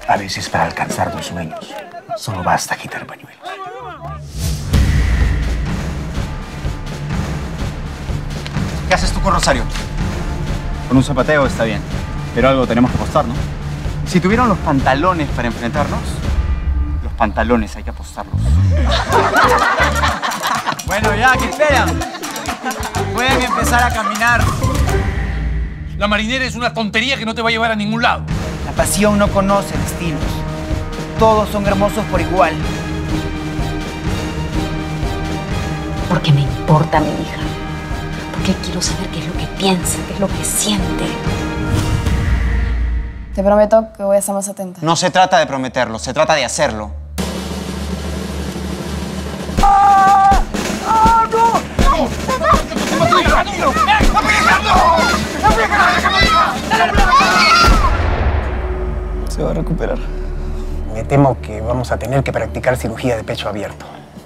A veces para alcanzar tus sueños solo basta quitar pañuelos. ¿Qué haces tú con Rosario? Con un zapateo está bien, pero algo tenemos que apostar, ¿no? Si tuvieron los pantalones para enfrentarnos, los pantalones hay que apostarlos. Bueno, ya, ¿qué esperan? Pueden empezar a caminar. La marinera es una tontería que no te va a llevar a ningún lado. La pasión no conoce destinos. Todos son hermosos por igual. Porque me importa mi hija. Porque quiero saber qué es lo que piensa, qué es lo que siente. Te prometo que voy a estar más atenta. No se trata de prometerlo, se trata de hacerlo. Se va a recuperar. Me temo que vamos a tener que practicar cirugía de pecho abierto.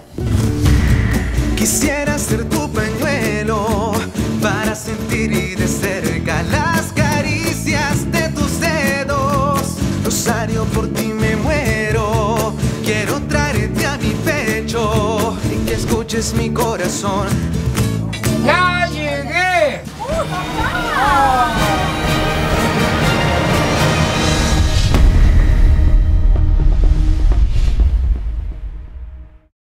Quisiera ser tu pañuelo para sentir y de cerca las caricias de tus dedos. Rosario, por ti me muero. Quiero traerte a mi pecho y que escuches mi corazón. ¡Ya llegué!